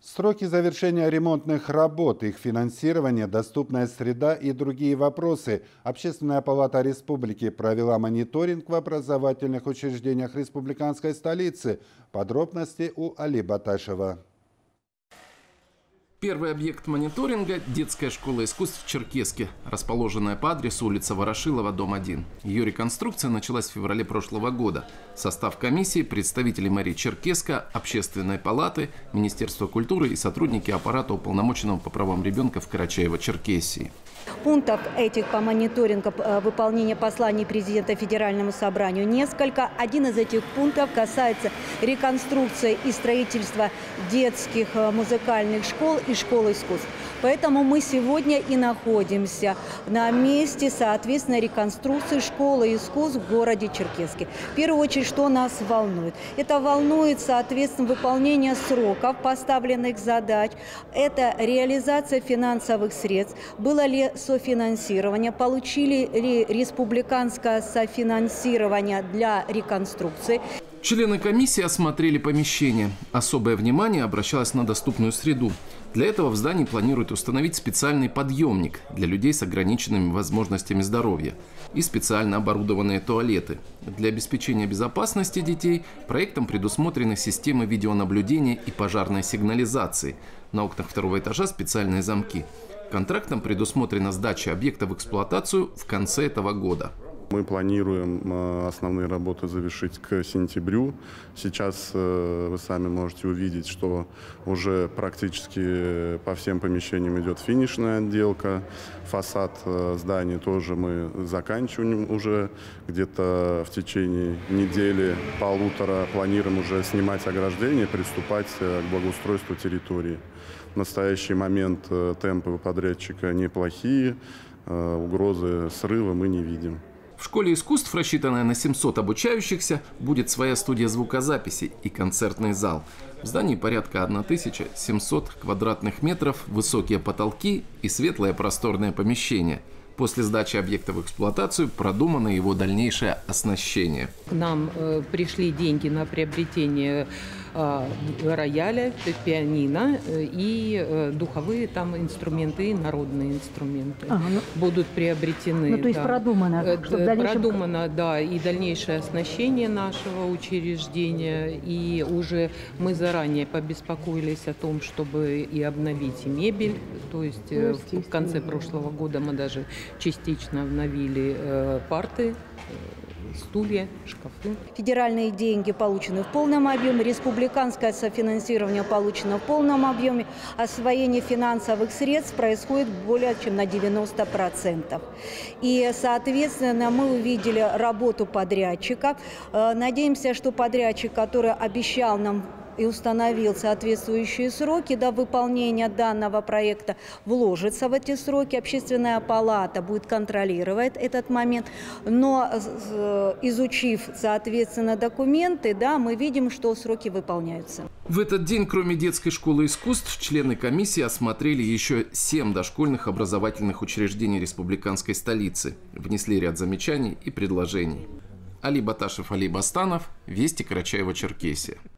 Сроки завершения ремонтных работ, их финансирование, доступная среда и другие вопросы. Общественная палата республики провела мониторинг в образовательных учреждениях республиканской столицы. Подробности у Али Баташева. Первый объект мониторинга – детская школа искусств в Черкесске, расположенная по адресу улица Ворошилова, дом 1. Ее реконструкция началась в феврале прошлого года. Состав комиссии – представители мэрии Черкесска, Общественной палаты, Министерства культуры и сотрудники аппарата уполномоченного по правам ребенка в Карачаево-Черкесии. Пунктов этих по мониторингу выполнения посланий президента Федеральному собранию несколько. Один из этих пунктов касается реконструкции и строительства детских музыкальных школ и школ искусств. Поэтому мы сегодня и находимся на месте, соответственно, реконструкции школы искусств в городе Черкесске. В первую очередь, что нас волнует? Это волнует, соответственно, выполнение сроков поставленных задач. Это реализация финансовых средств. Было ли софинансирование? Получили ли республиканское софинансирование для реконструкции? Члены комиссии осмотрели помещение. Особое внимание обращалось на доступную среду. Для этого в здании планируют установить специальный подъемник для людей с ограниченными возможностями здоровья и специально оборудованные туалеты. Для обеспечения безопасности детей проектом предусмотрены системы видеонаблюдения и пожарной сигнализации. На окнах второго этажа специальные замки. Контрактом предусмотрена сдача объекта в эксплуатацию в конце этого года. Мы планируем основные работы завершить к сентябрю. Сейчас вы сами можете увидеть, что уже практически по всем помещениям идет финишная отделка. Фасад здания тоже мы заканчиваем уже. Где-то в течение недели-полутора планируем уже снимать ограждение, приступать к благоустройству территории. В настоящий момент темпы у подрядчика неплохие, угрозы срыва мы не видим. В школе искусств, рассчитанная на 700 обучающихся, будет своя студия звукозаписи и концертный зал. В здании порядка 1700 квадратных метров, высокие потолки и светлое просторное помещение. После сдачи объекта в эксплуатацию продумано его дальнейшее оснащение. К нам пришли деньги на приобретение рояля, пианино и духовые там инструменты, и народные инструменты будут приобретены. Ну, то есть продумано. Продумано, да, и дальнейшее оснащение нашего учреждения. И уже мы заранее побеспокоились о том, чтобы и обновить и мебель. То есть в конце прошлого года мы даже частично обновили парты, стулья, шкафы. Федеральные деньги получены в полном объеме, республиканское софинансирование получено в полном объеме, освоение финансовых средств происходит более чем на 90%. И, соответственно, мы увидели работу подрядчика. Надеемся, что подрядчик, который обещал нам и установил соответствующие сроки до выполнения данного проекта, вложится в эти сроки. Общественная палата будет контролировать этот момент. Но изучив, соответственно, документы, да, мы видим, что сроки выполняются. В этот день, кроме детской школы искусств, члены комиссии осмотрели еще 7 дошкольных образовательных учреждений республиканской столицы. Внесли ряд замечаний и предложений. Али Баташев, Али Бастанов, Вести, Карачаево-Черкесия.